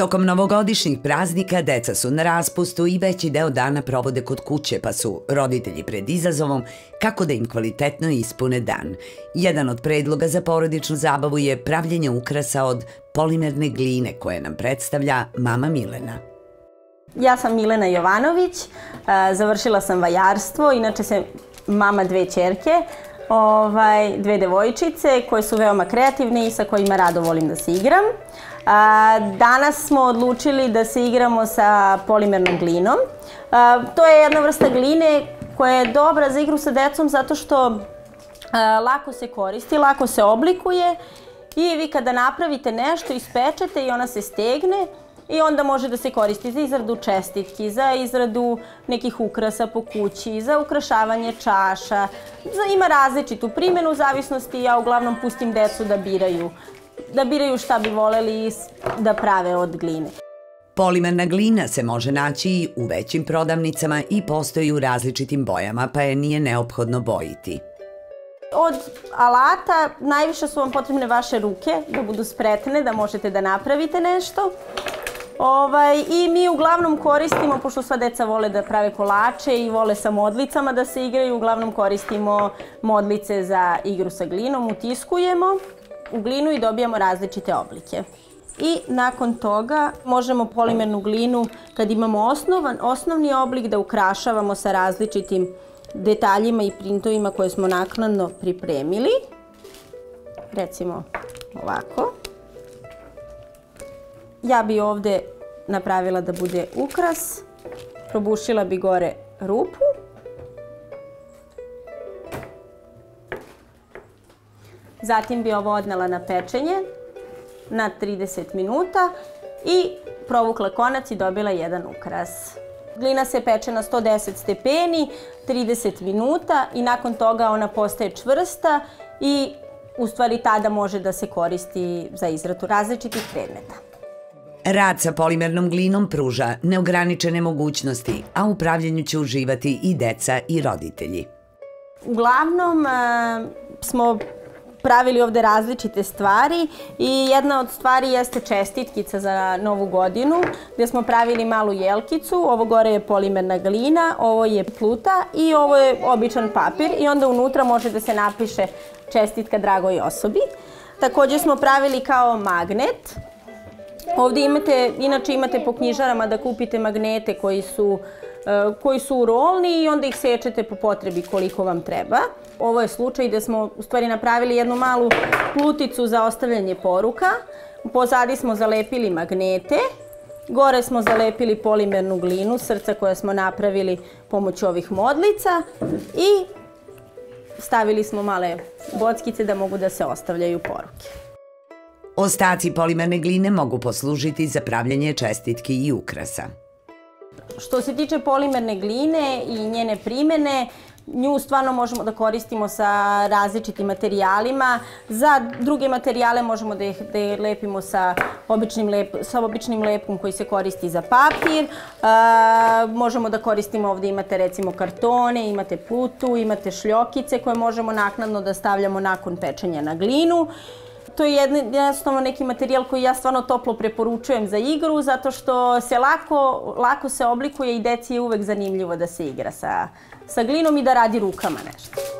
Tokom novogodišnjih praznika deca su na raspustu i veći deo dana provode kod kuće, pa su roditelji pred izazovom kako da im kvalitetno ispune dan. Jedan od predloga za porodičnu zabavu je pravljenje ukrasa od polimerne gline koje nam predstavlja mama Milena. Ja sam Milena Jovanović, završila sam vajarstvo, inače sam mama dve ćerke, dve devojčice koje su veoma kreativne i sa kojima rado volim da se igram. Danas smo odlučili da se igramo sa polimernom glinom. To je jedna vrsta gline koja je dobra za igru sa decom zato što lako se koristi, lako se oblikuje i vi kada napravite nešto, ispečete i ona se stegne i onda može da se koristi za izradu čestitki, za izradu nekih ukrasa po kući, za ukrašavanje čaša. Ima različitu primjenu u zavisnosti, ja uglavnom pustim decu da biraju šta bi voleli da prave od gline. Polimerna glina se može naći i u većim prodavnicama i postoji u različitim bojama, pa je nije neophodno bojiti. Od alata najviše su vam potrebne vaše ruke, da budu spretne, da možete da napravite nešto. I mi uglavnom koristimo, pošto sva deca vole da prave kolače i vole sa modlicama da se igraju, uglavnom koristimo modlice za igru sa glinom, utiskujemo u glinu i dobijamo različite oblike. I nakon toga možemo polimernu glinu, kad imamo osnovni oblik, da ukrašavamo sa različitim detaljima i printovima koje smo naknadno pripremili. Recimo ovako. Ja bi ovde napravila da bude ukras, probušila bi gore rupu. Zatim bi ovo odnela na pečenje na 30 minuta i provukla konac i dobila jedan ukras. Glina se peče na 110 stepeni, 30 minuta i nakon toga ona postaje čvrsta i u stvari tada može da se koristi za izradu različitih predmeta. Rad sa polimernom glinom pruža neograničene mogućnosti, a u pravljenju će uživati i deca i roditelji. Uglavnom smo pravili ovde različite stvari i jedna od stvari jeste čestitkica za Novu godinu, gde smo pravili malu jelkicu. Ovo gore je polimerna glina, ovo je pluta i ovo je običan papir i onda unutra može da se napiše čestitka dragoj osobi. Takođe smo pravili kao magnet. Ovde inače imate po knjižarama da kupite magnete koji su rolni i onda ih sečete po potrebi koliko vam treba. Ovo je slučaj gde smo u stvari napravili jednu malu pluticu za ostavljanje poruka. Pozadi smo zalepili magnete, gore smo zalepili polimernu glinu, srca koje smo napravili pomoću ovih modlica i stavili smo male bockice da mogu da se ostavljaju poruke. Ostaci polimerne gline mogu poslužiti za pravljanje čestitki i ukrasa. Što se tiče polimerne gline i njene primene, nju stvarno možemo da koristimo sa različitim materijalima. Za druge materijale možemo da je lepimo sa običnim lepkom koji se koristi za papir. Možemo da koristimo, ovde imate recimo kartone, imate plutu, imate šljokice koje možemo naknadno da stavljamo nakon pečenja na glinu. To je jednostavno neki materijal koji ja stvarno toplo preporučujem za igru, zato što se lako se oblikuje i deci je uvek zanimljivo da se igra sa glinom i da radi rukama nešto.